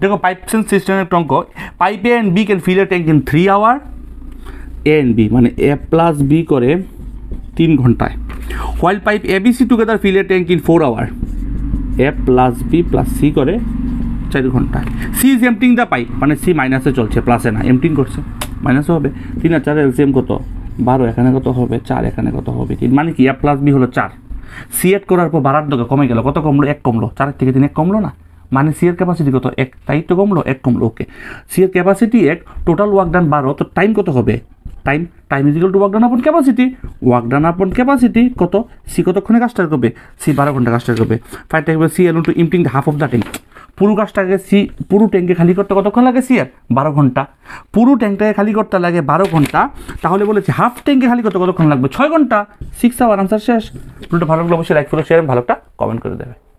দেখো pipe sense সিস্টেমের একটা অঙ্ক, pipe A and B can fill a tank in 3 hour, A and B মানে এ প্লাস বি করে 3 ঘন্টায়, while pipe A B C together fill a tank in 4 hour, A plus B plus C করে 4 ঘন্টায়। C is emptying the pipe, মানে C মাইনাসে চলছে, প্লাসে না, এমটিং করছে, মাইনাসও হবে। 3 আর 4 এলসিএম কত 12, এখানে কত হবে 4, এখানে কত হবে 3, মানে কি এ প্লাস বি হলো 4। সি এড করার পর বাড়ার দোকে কমে গেল, কত কমলো 1 কমলো, 4 থেকে 3 1 কমলো না, মানে সি এর ক্যাপাসিটি কত 1, তাই তো কমলো 1 কমলো। ওকে, সি এর ক্যাপাসিটি 1, টোটাল ওয়ার্ক ডান 12, তো টাইম কত হবে, time is equal to work done upon capacity, work done upon capacity কত, সি কতক্ষণে কাজটা করবে, সি 12 ঘন্টা কাজটা করবে। Five time C L to emptying half of the tank, পুরো কাজটাকে সি পুরো ট্যাঙ্কে খালি করতে কতক্ষণ লাগে সি এর 12 ঘন্টা, পুরো ট্যাঙ্কটাকে খালি করতে লাগে 12 ঘন্টা, তাহলে বলেছে হাফ ট্যাঙ্কে খালি করতে কতক্ষণ লাগবে 6 ঘন্টা, 6 আওয়ার। আনসার শেষ। ভিডিওটা ভালো লাগলে অবশ্যই লাইক করো, শেয়ার, ভালো একটা কমেন্ট করে দেবে।